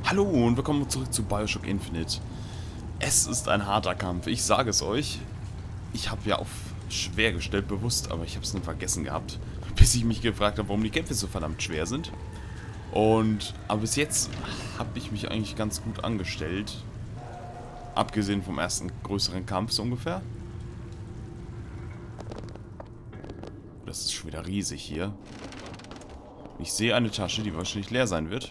Hallo und willkommen zurück zu BioShock Infinite. Es ist ein harter Kampf, ich sage es euch. Ich habe ja auf schwer gestellt, bewusst, aber ich habe es nur vergessen gehabt. Bis ich mich gefragt habe, warum die Kämpfe so verdammt schwer sind. Aber bis jetzt habe ich mich eigentlich ganz gut angestellt. Abgesehen vom ersten größeren Kampf so ungefähr. Das ist schon wieder riesig hier. Ich sehe eine Tasche, die wahrscheinlich leer sein wird.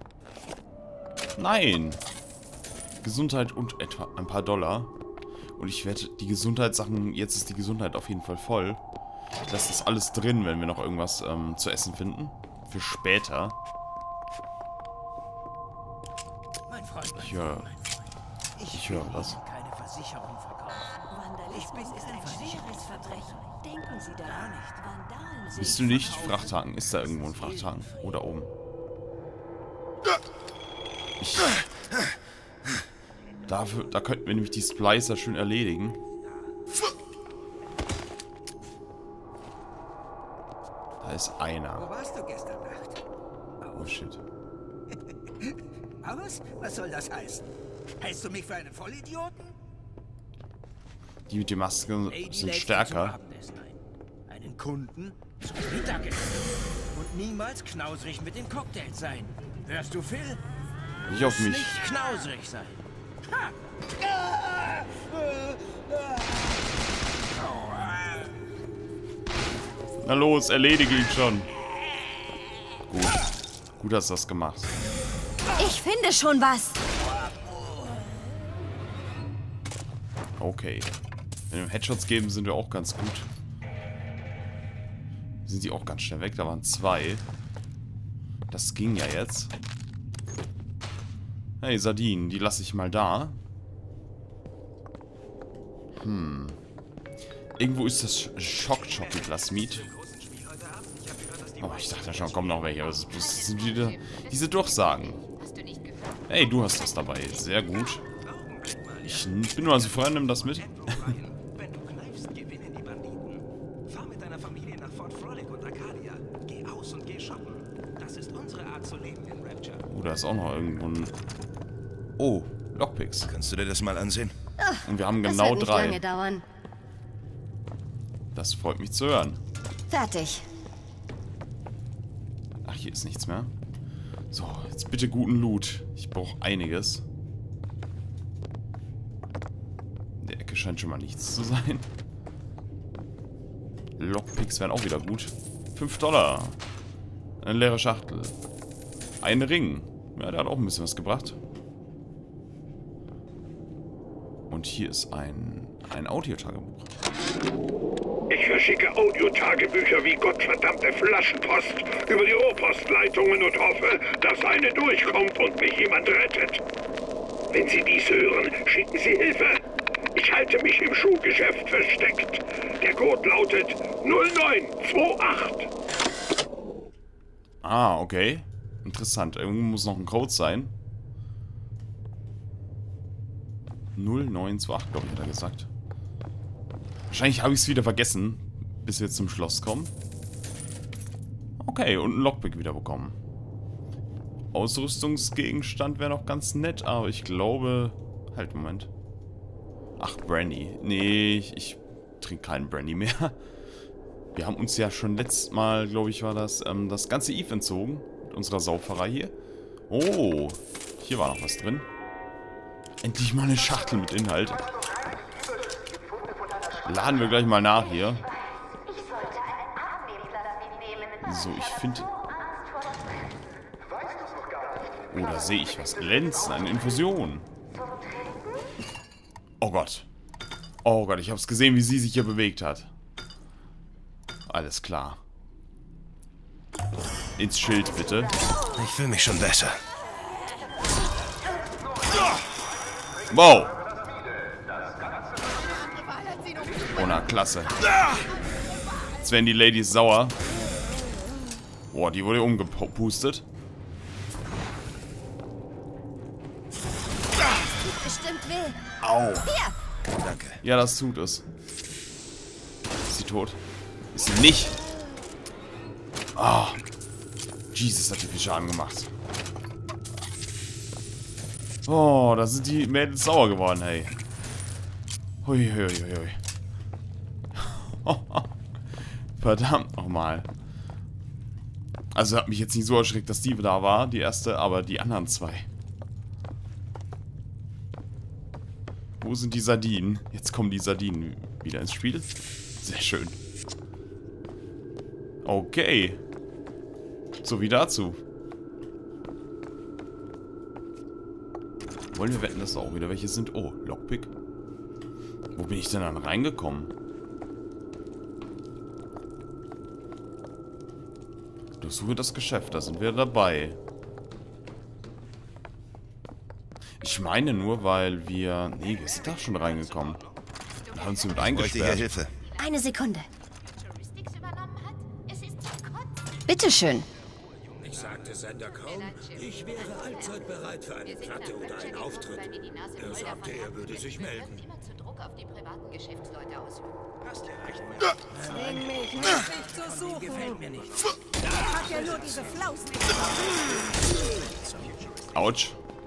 Nein! Gesundheit und etwa ein paar Dollar. Und ich werde die Gesundheitssachen... Jetzt ist die Gesundheit auf jeden Fall voll. Das ist alles drin, wenn wir noch irgendwas zu essen finden. Für später. Ich höre was. Keine Versicherung verkaufen. Vandalismus ist ein schweres Verbrechen. Denken Sie daran nicht. Vandalen sind Bist du nicht Frachthaken? Ist da irgendwo ein Frachthaken? Oder oben? Da könnten wir nämlich die Splicer schön erledigen. Da ist einer. Wo warst du gestern Nacht? Oh shit. Aus? Was soll das heißen? Hältst du mich für einen Vollidioten? Die mit den Masken Lady sind lädt stärker. zum Abendessen ein. Einen Kunden zum Mittagessen. Und niemals knausrig mit den Cocktails sein. Hörst du, Phil? Nicht auf mich. Nicht knausrig sein. Ha! Na los, erledige ihn schon. Gut. Gut hast du das gemacht. Ich finde schon was. Okay. Wenn wir Headshots geben, sind wir auch ganz gut. Sind die auch ganz schnell weg. Da waren zwei. Das ging ja jetzt. Hey, Sardinen, die lasse ich mal da. Irgendwo ist das Schock-Chocolate-Plasmid. Oh, ich dachte schon, kommen noch welche. Das sind wieder diese Durchsagen. Hey, du hast das dabei. Sehr gut. Ich bin nur so frei, nimm das mit. Wenn du kneifst, gewinnen die Banditen. Fahr mit deiner Familie nach Fort Frolic und Arcadia. Geh aus und geh shoppen. Das ist unsere Art zu leben in Rapture. Oh, da ist auch noch irgendwo ein... Oh, Lockpicks. Kannst du dir das mal ansehen? Und wir haben Das genau wird nicht lange 3. dauern. Das freut mich zu hören. Fertig. Ach, hier ist nichts mehr. So, jetzt bitte guten Loot. Ich brauche einiges. In der Ecke scheint schon mal nichts zu sein. Lockpicks wären auch wieder gut. 5 Dollar. Eine leere Schachtel. Ein Ring. Ja, der hat auch ein bisschen was gebracht. Und hier ist ein Audiotagebuch. Ich verschicke Audiotagebücher wie gottverdammte Flaschenpost über die Rohrpostleitungen und hoffe, dass eine durchkommt und mich jemand rettet. Wenn Sie dies hören, schicken Sie Hilfe. Ich halte mich im Schuhgeschäft versteckt. Der Code lautet 0928. Ah, okay. Interessant. Irgendwo muss noch ein Code sein. 0928, glaube ich, hat er gesagt. Wahrscheinlich habe ich es wieder vergessen, bis wir zum Schloss kommen. Okay, und ein Lockpick wieder bekommen. Ausrüstungsgegenstand wäre noch ganz nett, aber ich glaube... Halt, Moment. Ach, Brandy. Nee, ich trinke keinen Brandy mehr. Wir haben uns ja schon letztes Mal, glaube ich, war das ganze Eve entzogen. Mit unserer Sauferei hier. Oh, hier war noch was drin. Endlich mal eine Schachtel mit Inhalt. Laden wir gleich mal nach hier. So, ich finde... Oh, da sehe ich was glänzen. Eine Infusion. Oh Gott. Oh Gott, ich habe es gesehen, wie sie sich hier bewegt hat. Alles klar. Ins Schild, bitte. Ich fühle mich schon besser. Wow. Oh, na, klasse. Jetzt werden die Ladies sauer. Boah, die wurde umgepustet. Bestimmt weh. Au. Hier. Danke. Ja, das tut es. Ist sie tot? Ist sie nicht? Ah. Jesus, hat die viel Schaden gemacht. Oh, da sind die Mädels sauer geworden, hey. Hui, hui, hui, hui. Verdammt nochmal. Also hat mich jetzt nicht so erschreckt, dass die da war, die erste, aber die anderen zwei. Wo sind die Sardinen? Jetzt kommen die Sardinen wieder ins Spiel. Sehr schön. Okay. So wie dazu. Wollen wir wetten, dass da auch wieder welche sind? Oh, Lockpick. Wo bin ich denn dann reingekommen? Durchsuche das Geschäft, da sind wir dabei. Ich meine nur, weil wir... Nee, wir sind da schon reingekommen. Wir haben uns mit Ich bräuchte hier eingesperrt. Hilfe. Eine Sekunde. Bitteschön. Ich sagte Sender kaum, ich wäre allzeit bereit für eine Platte oder einen Auftritt. Er sagte, er würde sich melden. Hast ja recht. Zwing mich nicht zu suchen. Gefällt mir nicht. Hat ja nur diese Flausen. Autsch.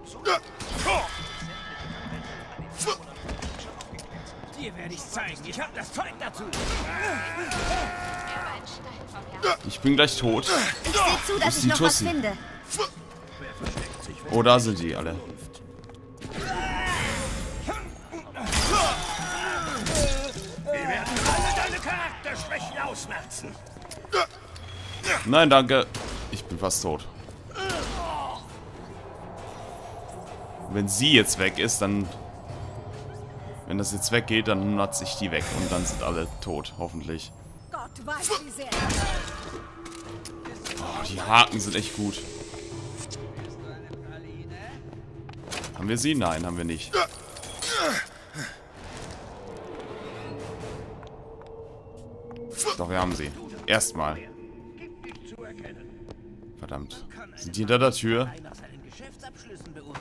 Dir werde ich's zeigen. Ich habe das Zeug dazu. Ich bin gleich tot. Ich sehe zu, dass ist ich die noch was Tussi? finde. Oh, da sind die alle. Wir werden alle deine Charakterschwächen ausmerzen. Nein, danke. Ich bin fast tot. Wenn sie jetzt weg ist, dann... Wenn das jetzt weggeht, dann natze ich die weg. Und dann sind alle tot, hoffentlich. Gott weiß, wie sehr. Oh, die Haken sind echt gut. Haben wir sie? Nein, haben wir nicht. Doch, wir haben sie. Erstmal. Verdammt. Sind die hinter der Tür? Nach seinen Geschäftsabschlüssen beurteilen.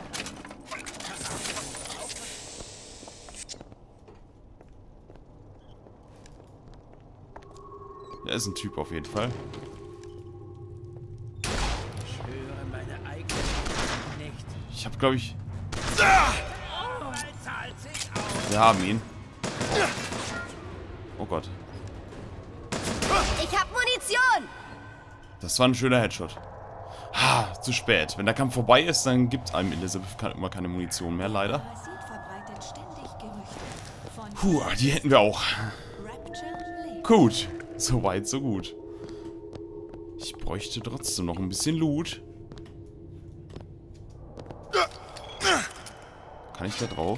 Da ist ein Typ auf jeden Fall. Ich höre meine eigene nicht. Ich habe, glaube ich... Oh, er zahlt sich aus. Wir haben ihn. Oh Gott. Ich habe Munition. Das war ein schöner Headshot. Ha, zu spät. Wenn der Kampf vorbei ist, dann gibt einem Elizabeth immer keine Munition mehr, leider. Parasit verbreitet ständig Gerüchte. Von Puh, die hätten wir auch. Rapture lebt. Gut. So weit, so gut. Ich bräuchte trotzdem noch ein bisschen Loot. Kann ich da drauf?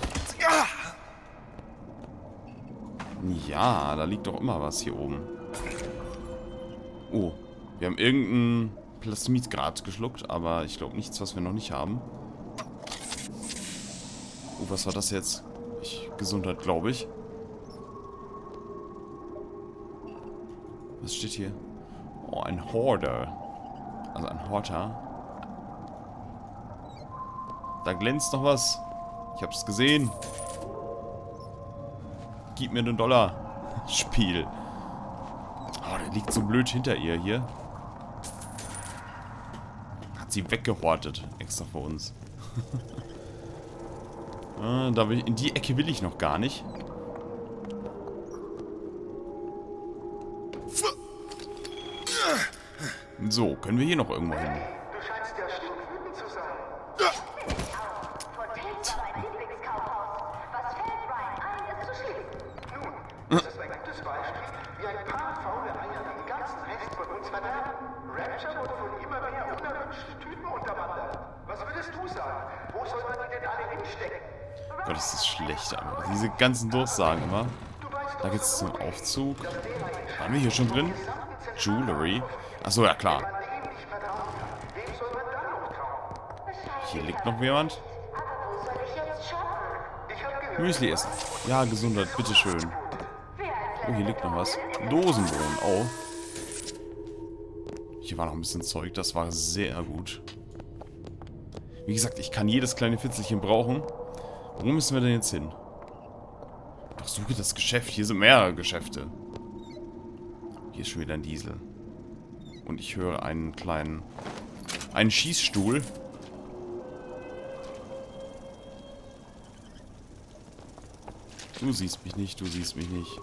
Ja, da liegt doch immer was hier oben. Oh, wir haben irgendein Plasmidgrad geschluckt, aber ich glaube nichts, was wir noch nicht haben. Oh, was war das jetzt? Gesundheit, glaube ich. Was steht hier? Oh, ein Hoarder. Also ein Horter. Da glänzt noch was. Ich hab's gesehen. Gib mir den Dollar. Spiel. Oh, der liegt so blöd hinter ihr hier. Hat sie weggehortet. Extra für uns. In die Ecke will ich noch gar nicht. So, können wir hier noch irgendwo hin? Du scheinst ja stinkwütend zu sein. Hotels war mein Lieblingskaufhaus. Was fällt Ryan ein, es zu schließen? Nun, das ist ein gutes Beispiel, wie ein paar faule Eier den ganzen Rest von uns verderben. Rapture wurde von immer mehr unerwünschten Typen unterwandert. Was würdest du sagen? Wo soll man die denn alle hinstecken? Gott, ist das schlecht, aber diese ganzen Durchsagen immer. Da geht's zum Aufzug. Waren wir hier schon drin? Jewelry. Achso, ja klar. Wem soll man dann noch trauen? Hier liegt noch jemand. Aber wo soll ich jetzt shoppen? Ich hab gehört, Müsli essen. Ja, Gesundheit, bitteschön. Oh, hier liegt noch was. Dosenbohnen, oh. Hier war noch ein bisschen Zeug, das war sehr gut. Wie gesagt, ich kann jedes kleine Fitzelchen brauchen. Wo müssen wir denn jetzt hin? Doch, suche das Geschäft. Hier sind mehrere Geschäfte. Hier ist schon wieder ein Diesel. Und ich höre einen kleinen... einen Schießstuhl. Du siehst mich nicht, du siehst mich nicht.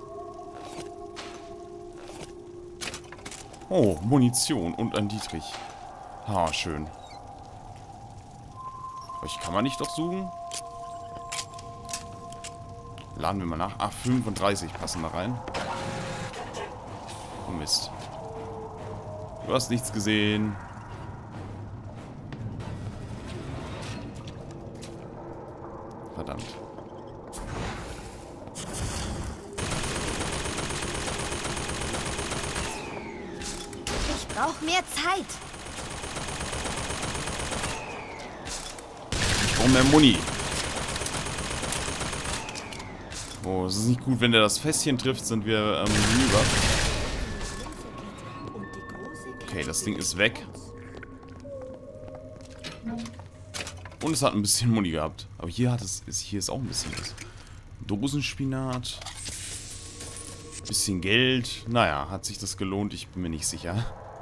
Oh, Munition und ein Dietrich. Ha, schön. Euch kann man nicht doch suchen? Laden wir mal nach. Ach, 35 passen da rein. Oh Mist. Du hast nichts gesehen. Verdammt. Ich brauche mehr Zeit. Ich brauche mehr Muni. Oh, es ist nicht gut, wenn der das Fässchen trifft, sind wir hinüber. Okay, das Ding ist weg. Und es hat ein bisschen Muni gehabt. Aber hier ist auch ein bisschen was. Dosenspinat. Bisschen Geld. Naja, hat sich das gelohnt? Ich bin mir nicht sicher.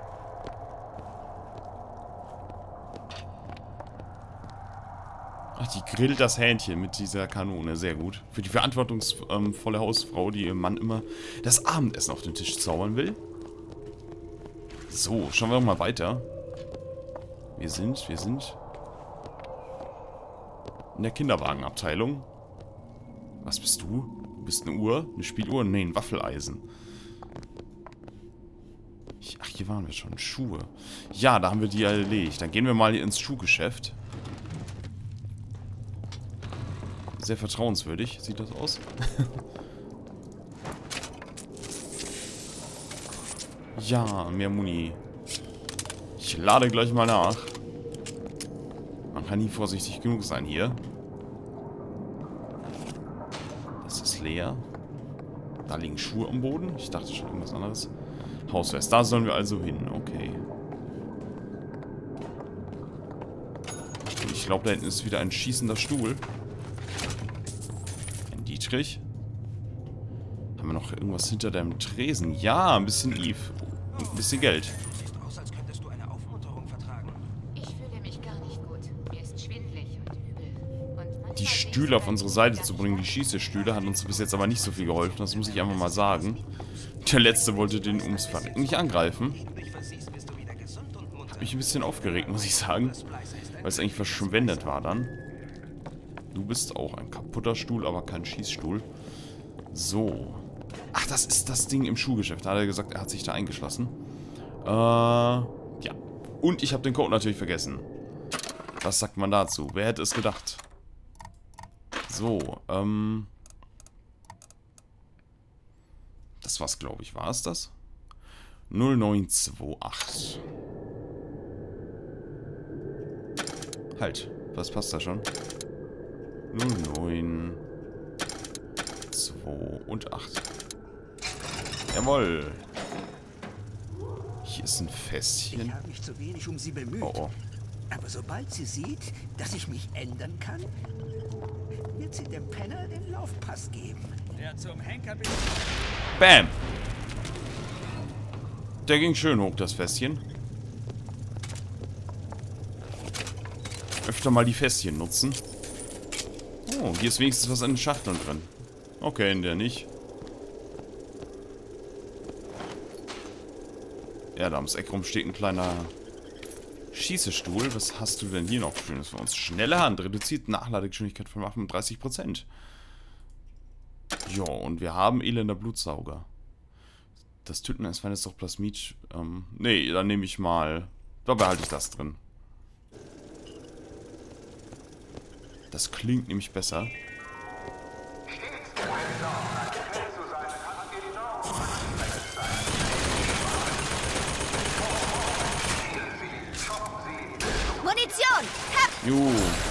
Ach, die grillt das Hähnchen mit dieser Kanone. Sehr gut. Für die verantwortungsvolle Hausfrau, die ihrem Mann immer das Abendessen auf den Tisch zaubern will. So, schauen wir doch mal weiter. Wir sind in der Kinderwagenabteilung. Was bist du? Du bist eine Uhr? Eine Spieluhr? Nee, ein Waffeleisen. Ach, hier waren wir schon. Schuhe. Ja, da haben wir die erledigt. Dann gehen wir mal ins Schuhgeschäft. Sehr vertrauenswürdig sieht das aus. Ja, mehr Muni. Ich lade gleich mal nach. Man kann nie vorsichtig genug sein hier. Das ist leer. Da liegen Schuhe am Boden. Ich dachte schon irgendwas anderes. Hauswest. Da sollen wir also hin. Okay. Ich glaube, da hinten ist wieder ein schießender Stuhl. Ein Dietrich. Haben wir noch irgendwas hinter dem Tresen? Ja, ein bisschen Eve. Und ein bisschen Geld. Die Stühle auf unsere Seite zu bringen, die Schießestühle, hat uns bis jetzt aber nicht so viel geholfen. Das muss ich einfach mal sagen. Der Letzte wollte den ums Verrecken nicht angreifen. Hat mich ein bisschen aufgeregt, muss ich sagen. Weil es eigentlich verschwendet war dann. Du bist auch ein kaputter Stuhl, aber kein Schießstuhl. So. Ach, das ist das Ding im Schuhgeschäft. Da hat er gesagt, er hat sich da eingeschlossen. Ja. Und ich habe den Code natürlich vergessen. Was sagt man dazu? Wer hätte es gedacht? So, das war's, glaube ich. War es das? 0928. Halt, was passt da schon? 09 2 und 8. Jawohl. Hier ist ein Fässchen. Ich habe mich zu wenig um sie bemüht. Oh, oh. Aber sobald sie sieht, dass ich mich ändern kann, wird sie dem Penner den Laufpass geben. Der zum Henker bin. Bam! Der ging schön hoch, das Fässchen. Öfter mal die Fässchen nutzen. Oh, hier ist wenigstens was in den Schachteln drin. Okay, in der nicht. Ja, da ums Eck rum steht ein kleiner Schießestuhl. Was hast du denn hier noch Schönes für uns? Schnelle Hand, reduziert Nachladegeschwindigkeit von Waffen um 30%. Jo, und wir haben elender Blutsauger. Das Töten eines Feindes ist doch Plasmid. Nee, dann nehme ich mal. Da behalte ich das drin. Das klingt nämlich besser. Munition! Hab! Jo.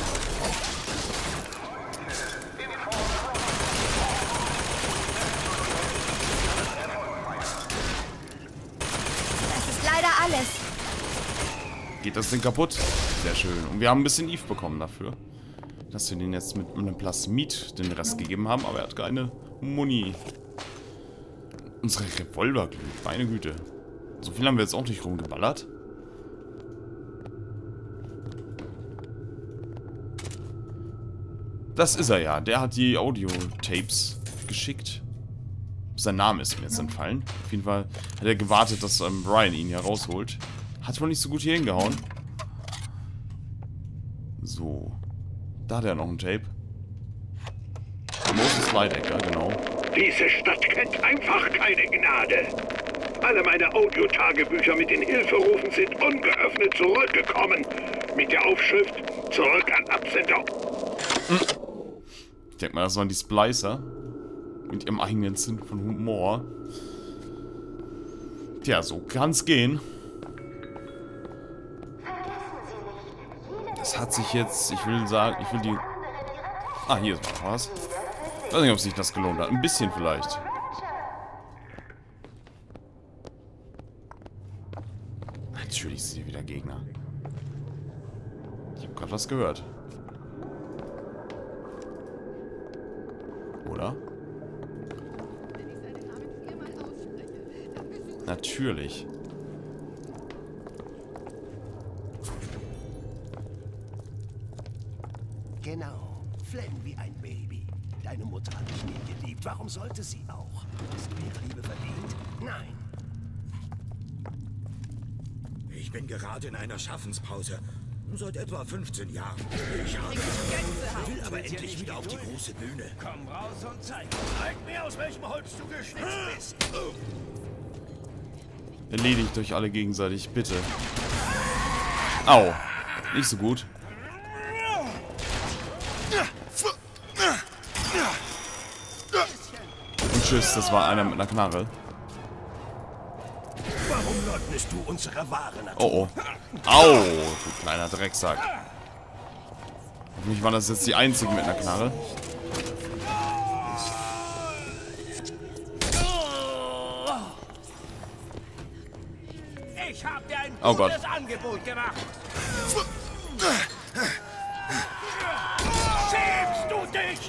Das ist leider alles. Geht das Ding kaputt? Sehr schön. Und wir haben ein bisschen Eve bekommen dafür. Dass wir den jetzt mit einem Plasmid den Rest gegeben haben, aber er hat keine Muni. Unsere Revolver glüht, meine Güte. So viel haben wir jetzt auch nicht rumgeballert. Das ist er ja. Der hat die Audio-Tapes geschickt. Sein Name ist mir jetzt entfallen. Auf jeden Fall hat er gewartet, dass Brian ihn hier rausholt. Hat wohl nicht so gut hier hingehauen. So. Da hat er noch ein Tape. Moses Leidecker, genau. Diese Stadt kennt einfach keine Gnade. Alle meine Audiotagebücher mit den Hilferufen sind ungeöffnet zurückgekommen. Mit der Aufschrift zurück an Absender. Ich denke mal, das waren die Splicer. Mit ihrem eigenen Sinn von Humor. Tja, so kann's gehen. Das hat sich jetzt, ich will die... Ah, hier ist noch was. Ich weiß nicht, ob sich das gelohnt hat. Ein bisschen vielleicht. Natürlich sind hier wieder Gegner. Ich habe gerade was gehört. Oder? Natürlich. Genau. Flenn wie ein Baby. Deine Mutter hat dich nie geliebt. Warum sollte sie auch? Hast du ihre Liebe verdient? Nein. Ich bin gerade in einer Schaffenspause. Seit etwa 15 Jahren. Ich will aber endlich wieder auf die große Bühne. Komm raus und zeig mir, aus welchem Holz du geschnitzt bist. Erledigt euch alle gegenseitig, bitte. Au. Nicht so gut. Und tschüss, das war einer mit einer Knarre. Warum leugnest du unsere wahre Natur? Oh, oh. Au, du kleiner Drecksack. Hoffentlich waren das jetzt die einzigen mit einer Knarre. Ich hab dir ein Oh Gott. gutes Angebot gemacht. Schämst du dich?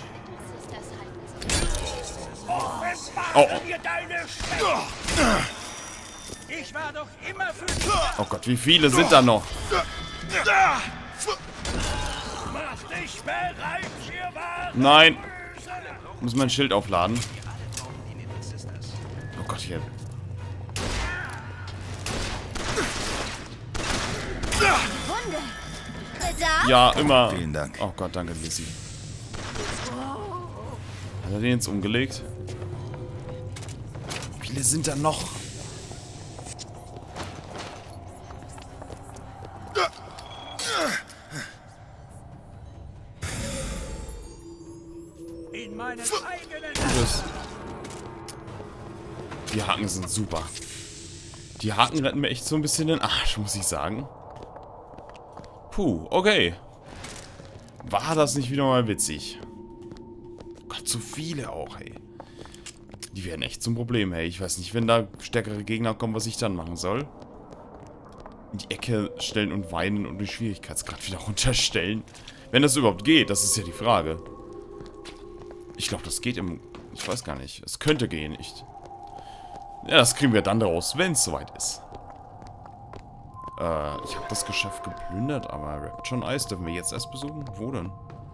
Offenbare mir deine Schwäche. Ich war doch immer für dich. Oh Gott, wie viele sind da noch? Mach dich bereit für wahre Nein. Ich muss mein Schild aufladen. Oh Gott, hier. Wunde. Bedarf? Ja, immer. Vielen Dank. Oh Gott, danke, Lizzie. Hat er den jetzt umgelegt? Wie viele sind da noch? in meinen eigenen Tschüss. Die Haken sind super. Die Haken retten mir echt so ein bisschen den Arsch, muss ich sagen. Puh, okay. War das nicht wieder mal witzig? Gott, so viele auch, hey. Die werden echt zum Problem, hey. Ich weiß nicht, wenn da stärkere Gegner kommen, was ich dann machen soll. In die Ecke stellen und weinen und den Schwierigkeitsgrad wieder runterstellen. Wenn das überhaupt geht, das ist ja die Frage. Ich glaube, das geht im... Ich weiß gar nicht. Es könnte gehen, nicht. Ja, das kriegen wir dann raus, wenn es soweit ist. Ich habe das Geschäft geplündert, aber Rapture Ice dürfen wir jetzt erst besuchen? Wo denn?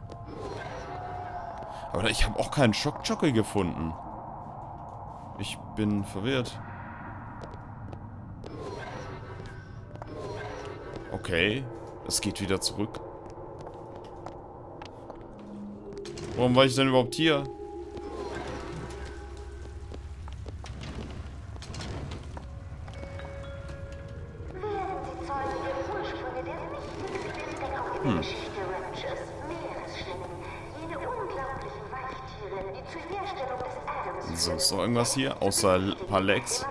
Aber ich habe auch keinen Schockjockey gefunden. Ich bin verwirrt. Okay, es geht wieder zurück. Warum war ich denn überhaupt hier? So, ist noch irgendwas hier? Außer ein paar Legs.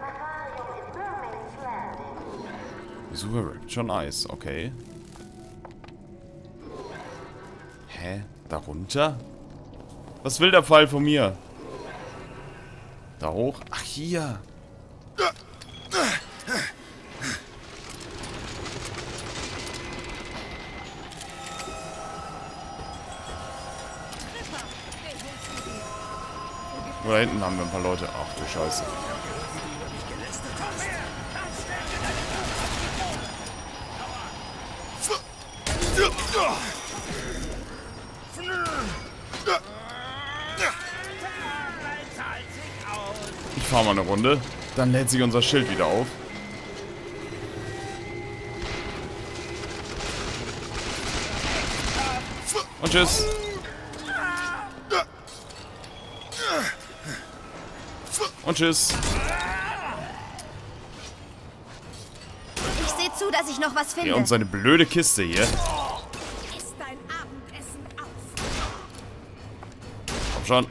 Suche Rapture Ice, okay. Hä? Darunter? Was will der Pfeil von mir? Da hoch? Ach, hier. Da hinten haben wir ein paar Leute. Ach du Scheiße. fahren wir eine Runde. Dann lädt sich unser Schild wieder auf. Und tschüss. Und tschüss. Ich sehe zu, dass ich noch was finde. Ja, und seine blöde Kiste hier. Iss dein Abendessen auf. Komm schon.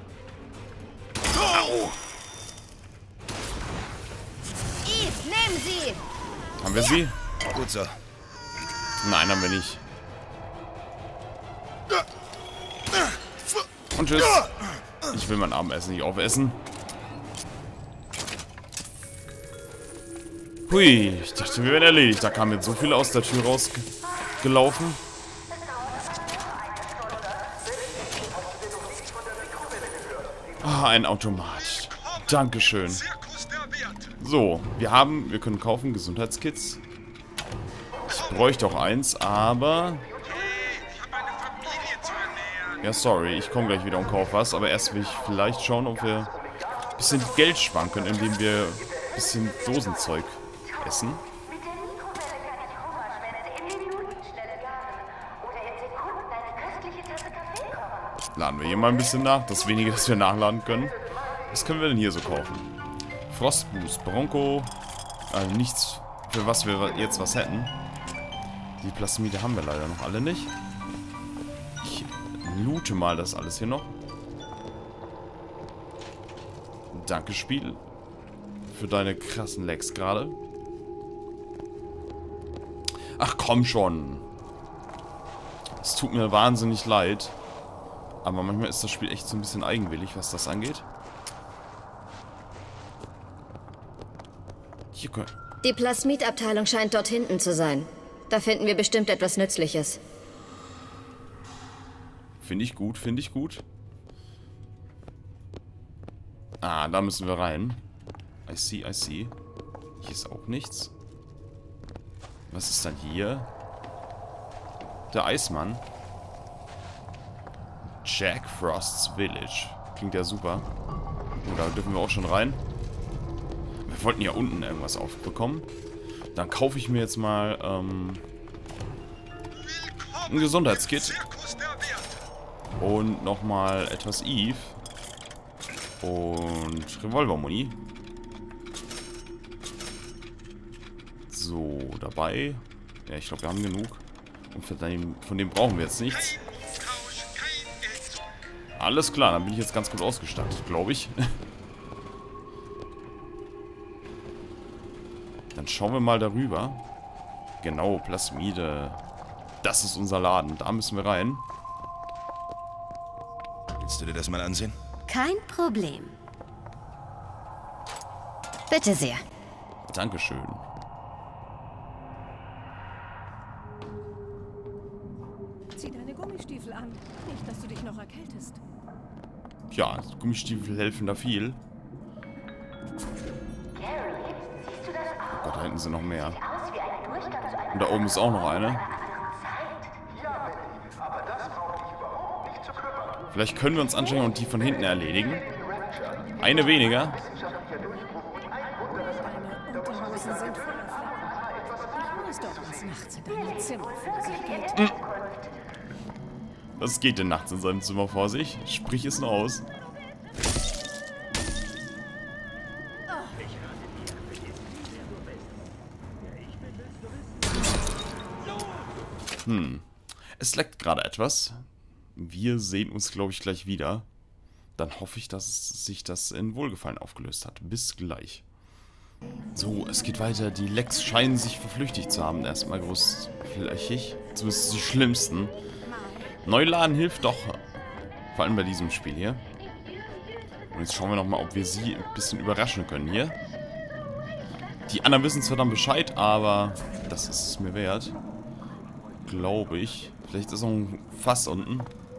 Au. Eve, nehmen Sie. Haben wir sie? Gut so. Nein, haben wir nicht. Und tschüss. Ich will mein Abendessen nicht aufessen. Hui, ich dachte, wir wären erledigt. Da kamen jetzt so viele aus der Tür rausgelaufen. Ah, ein Automat. Dankeschön. So, wir können kaufen Gesundheitskits. Ich bräuchte auch eins, aber... Ja, sorry, ich komme gleich wieder und kaufe was. Aber erst will ich vielleicht schauen, ob wir ein bisschen Geld sparen können, indem wir ein bisschen Dosenzeug essen. Laden wir hier mal ein bisschen nach. Das wenige, das wir nachladen können. Was können wir denn hier so kaufen? Frostboost, Bronco. Also nichts, für was wir jetzt was hätten. Die Plasmide haben wir leider noch alle nicht. Ich loote mal das alles hier noch. Danke, Spiel. Für deine krassen Lags gerade. Ach komm schon. Es tut mir wahnsinnig leid. Aber manchmal ist das Spiel echt so ein bisschen eigenwillig, was das angeht. Hier können... Die Plasmidabteilung scheint dort hinten zu sein. Da finden wir bestimmt etwas Nützliches. Finde ich gut, finde ich gut. Ah, da müssen wir rein. I see, I see. Hier ist auch nichts. Was ist dann hier? Der Eismann. Jack Frost's Village. Klingt ja super. Oh, da dürfen wir auch schon rein. Wir wollten ja unten irgendwas aufbekommen. Dann kaufe ich mir jetzt mal ein Gesundheitskit. Und nochmal etwas Eve. Und Revolvermuni. So, dabei. Ja, ich glaube, wir haben genug. Und von dem brauchen wir jetzt nichts. Alles klar, dann bin ich jetzt ganz gut ausgestattet, glaube ich. Dann schauen wir mal darüber. Genau, Plasmide. Das ist unser Laden. Da müssen wir rein. Willst du dir das mal ansehen? Kein Problem. Bitte sehr. Dankeschön. Zieh deine Gummistiefel an. Nicht, dass du dich noch erkältest. Ja, Gummistiefel helfen da viel. Oh Gott, da hinten sind noch mehr. Und da oben ist auch noch eine. Vielleicht können wir uns anstrengen und die von hinten erledigen. Eine weniger. Deine Unterhosen sind voller Flecken. Ich weiß doch, was nachts in deinem Zimmer vor sich geht. Was geht denn nachts in seinem Zimmer vor sich? Sprich es nur aus. Es leckt gerade etwas. Wir sehen uns, glaube ich, gleich wieder. Dann hoffe ich, dass sich das in Wohlgefallen aufgelöst hat. Bis gleich. So, es geht weiter. Die Lecks scheinen sich verflüchtigt zu haben. Erstmal großflächig. Zumindest die schlimmsten. Neuladen hilft doch. Vor allem bei diesem Spiel hier. Und jetzt schauen wir nochmal, ob wir sie ein bisschen überraschen können hier. Die anderen wissen zwar dann Bescheid, aber das ist es mir wert. Glaube ich. Vielleicht ist noch ein Fass unten.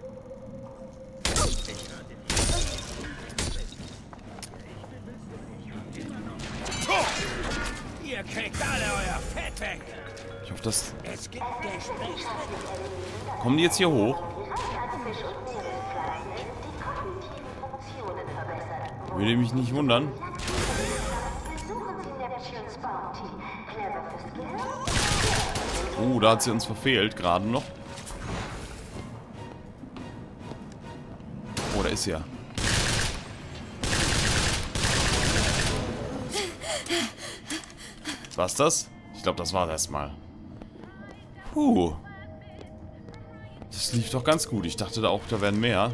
Ihr kriegt alle euer Fett weg. Ich hoffe, dass... Kommen die jetzt hier hoch? Würde mich nicht wundern. Oh, da hat sie uns verfehlt, gerade noch. Oh, da ist sie ja. War's das? Ich glaube, das war das mal. Das lief doch ganz gut. Ich dachte da auch, da wären mehr.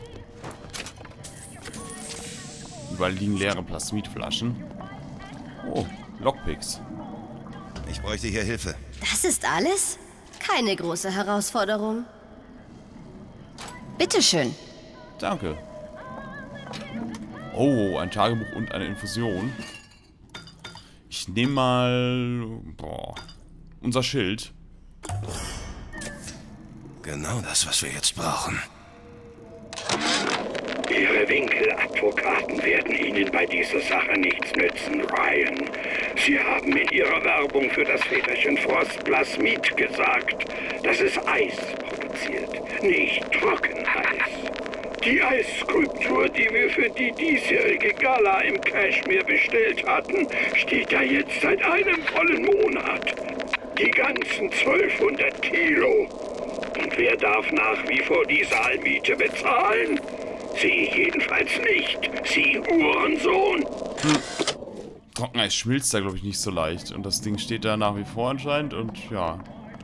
Überall liegen leere Plasmidflaschen. Oh, Lockpicks. Ich bräuchte hier Hilfe. Das ist alles? Keine große Herausforderung. Bitteschön. Danke. Oh, ein Tagebuch und eine Infusion. Ich nehme mal... Boah. Unser Schild. Genau das, was wir jetzt brauchen. Ihre Winkeladvokaten werden Ihnen bei dieser Sache nichts nützen, Ryan. Sie haben in Ihrer Werbung für das Väterchen Frost Plasmid gesagt, dass es Eis produziert, nicht Trockeneis. Die Eisskulptur, die wir für die diesjährige Gala im Kashmir bestellt hatten, steht da jetzt seit einem vollen Monat. Die ganzen 1200 Kilo. Und wer darf nach wie vor die Saalmiete bezahlen? Sie jedenfalls nicht. Sie Hurensohn. Trockeneis schmilzt da, glaube ich, nicht so leicht. Und das Ding steht da nach wie vor anscheinend. Und ja.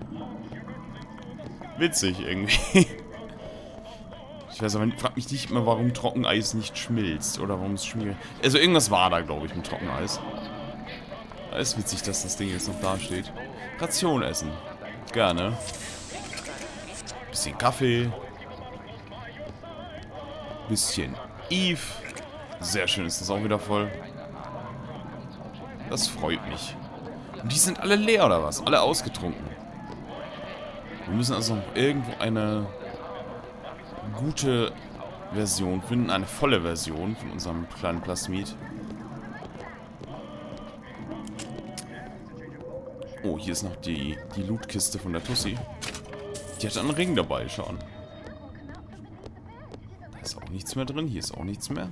Witzig irgendwie. Ich weiß aber, frag mich nicht mehr, warum Trockeneis nicht schmilzt. Oder warum es schmilzt. Also irgendwas war da, glaube ich, mit Trockeneis. Da ist witzig, dass das Ding jetzt noch da steht. Ration essen. Gerne. Bisschen Kaffee. Bisschen Eve. Sehr schön, ist das auch wieder voll. Das freut mich. Und die sind alle leer, oder was? Alle ausgetrunken. Wir müssen also noch irgendwo eine gute Version finden. Eine volle Version von unserem kleinen Plasmid. Oh, hier ist noch die Lootkiste von der Tussi. Die hat einen Ring dabei, schauen. Da ist auch nichts mehr drin. Hier ist auch nichts mehr.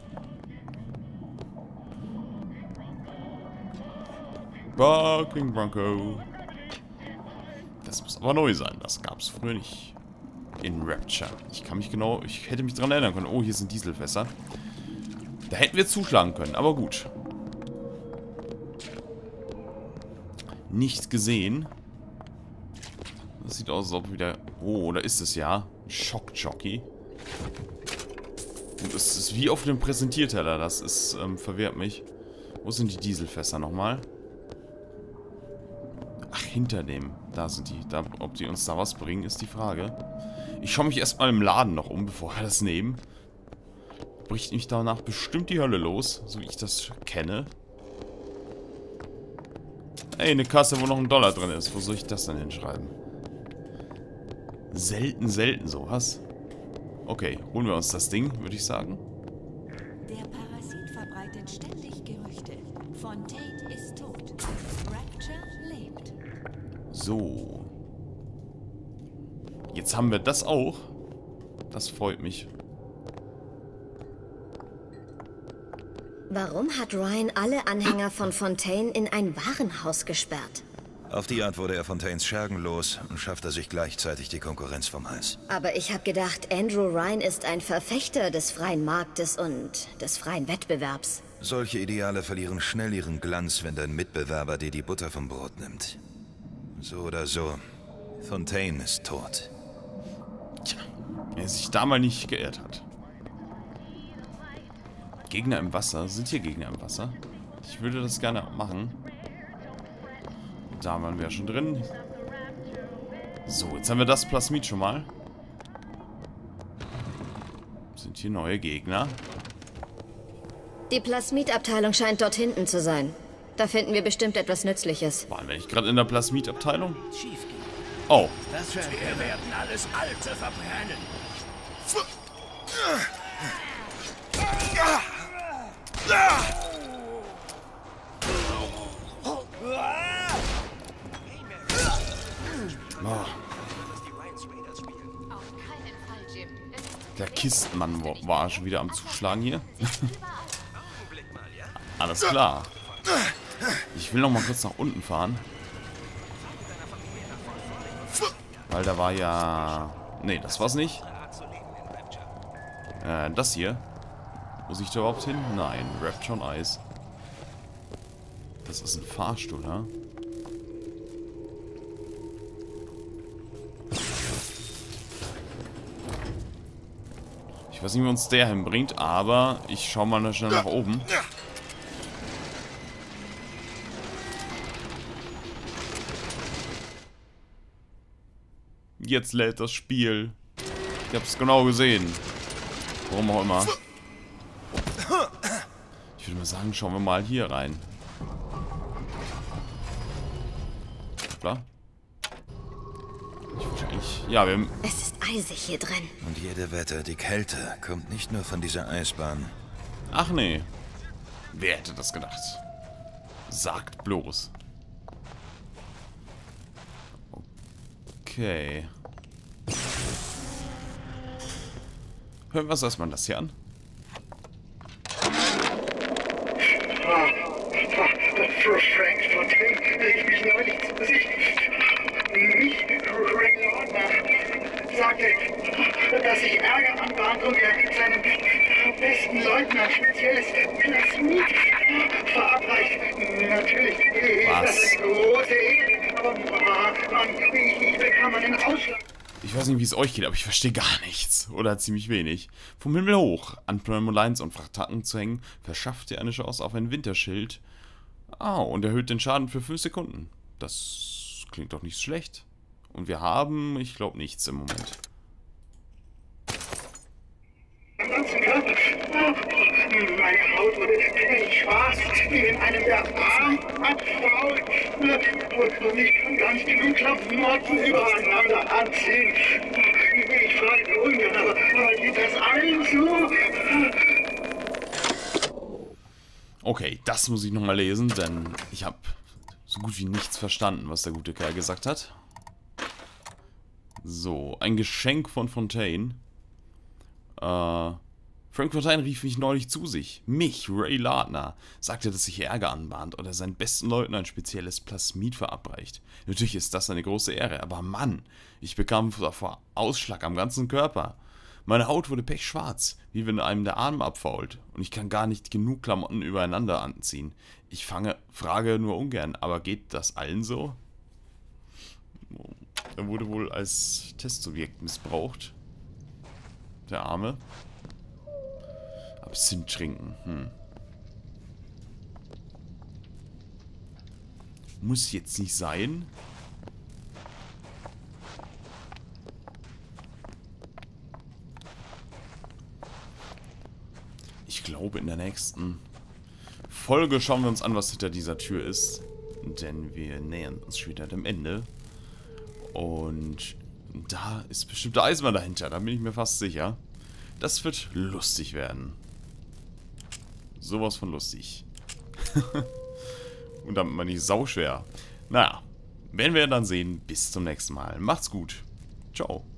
Barking Bronco. Das muss aber neu sein. Das gab es früher nicht. In Rapture. Ich hätte mich daran erinnern können. Oh, hier sind Dieselfässer. Da hätten wir zuschlagen können, aber gut. Nicht gesehen. Das sieht aus, als ob wieder... Oh, da ist es ja. Schockjockey. Und es ist wie auf dem Präsentierteller. Das ist, verwirrt mich. Wo sind die Dieselfässer nochmal? Ach, hinter dem. Da sind die. Da, ob die uns da was bringen, ist die Frage. Ich schaue mich erstmal im Laden noch um, bevor wir das nehmen. Bricht mich danach bestimmt die Hölle los, so wie ich das kenne. Ey, eine Kasse, wo noch $1 drin ist. Wo soll ich das denn hinschreiben? Selten, selten sowas. Okay, holen wir uns das Ding, würde ich sagen. Der Parasit verbreitet ständig Gerüchte. Fontaine ist tot. Rapture lebt. So. Jetzt haben wir das auch. Das freut mich. Warum hat Ryan alle Anhänger von Fontaine in ein Warenhaus gesperrt? Auf die Art wurde er Fontaines Schergen los und schaffte sich gleichzeitig die Konkurrenz vom Hals. Aber ich habe gedacht, Andrew Ryan ist ein Verfechter des freien Marktes und des freien Wettbewerbs. Solche Ideale verlieren schnell ihren Glanz, wenn dein Mitbewerber dir die Butter vom Brot nimmt. So oder so, Fontaine ist tot. Tja, wer sich da mal nicht geirrt hat. Gegner im Wasser? Sind hier Gegner im Wasser? Ich würde das gerne machen. Da waren wir ja schon drin. So, jetzt haben wir das Plasmid schon mal. Sind hier neue Gegner? Die Plasmid-Abteilung scheint dort hinten zu sein. Da finden wir bestimmt etwas Nützliches. Waren wir nicht gerade in der Plasmid-Abteilung? Oh. Wir werden alles Alte verbrennen. Oh. Der Kistenmann war schon wieder am Zuschlagen hier. Alles klar. Ich will noch mal kurz nach unten fahren. Weil da war ja... Nee, das war's nicht. Das hier. Muss ich da überhaupt hin? Nein, Rapture on Ice. Das ist ein Fahrstuhl, ha? Ich weiß nicht, wie uns der hinbringt, aber ich schau mal schnell nach oben. Jetzt lädt das Spiel. Ich hab's genau gesehen. Warum auch immer. Ich würde mal sagen, schauen wir mal hier rein. Klar. Ja, wir... Es ist eisig hier drin. Und jede Wette, die Kälte kommt nicht nur von dieser Eisbahn. Ach nee. Wer hätte das gedacht? Sagt bloß. Okay. Hören wir uns erstmal das hier an. Frank Fontaine, der ich mich neulich zu Gesicht nicht Ray Lordner sagte, dass sich Ärger anbahnt und er seinem besten Leutnant spezielles Plasmid verabreicht. Natürlich, das ist eine große Ehre, aber Mann, ich bekam einen Ausschlag. Ich weiß nicht, wie es euch geht, aber ich verstehe gar nichts. Oder ziemlich wenig. Vom Himmel hoch, an Pneumolines und Frachtacken zu hängen, verschafft ihr eine Chance auf ein Winterschild. Und erhöht den Schaden für 5 Sekunden. Das klingt doch nicht schlecht. Und wir haben, ich glaube, nichts im Moment. Am ganzen Körper. Meine Haut wurde schwarz, wie wenn einem der Arm abfault. Und ich kann ganz genug Klamotten übereinander anziehen. Ich frage ungern, aber geht das allen so? Okay, das muss ich nochmal lesen, denn ich habe so gut wie nichts verstanden, was der gute Kerl gesagt hat. So, ein Geschenk von Fontaine. Frank Fontaine rief mich neulich zu sich. Mich, Ray Lardner, sagte, dass sich Ärger anbahnt oder seinen besten Leuten ein spezielles Plasmid verabreicht. Natürlich ist das eine große Ehre, aber Mann, ich bekam davor Ausschlag am ganzen Körper. Meine Haut wurde pechschwarz, wie wenn einem der Arm abfault. Und ich kann gar nicht genug Klamotten übereinander anziehen. Ich frage nur ungern, aber geht das allen so? Er wurde wohl als Testsubjekt missbraucht. Der Arme. Absinth trinken. Muss jetzt nicht sein. Ich glaube, in der nächsten Folge schauen wir uns an, was hinter dieser Tür ist. Denn wir nähern uns schon wieder dem Ende. Und da ist bestimmt der Eismann dahinter. Da bin ich mir fast sicher. Das wird lustig werden. Sowas von lustig. Und damit mal nicht sauschwer. Naja, werden wir dann sehen. Bis zum nächsten Mal. Macht's gut. Ciao.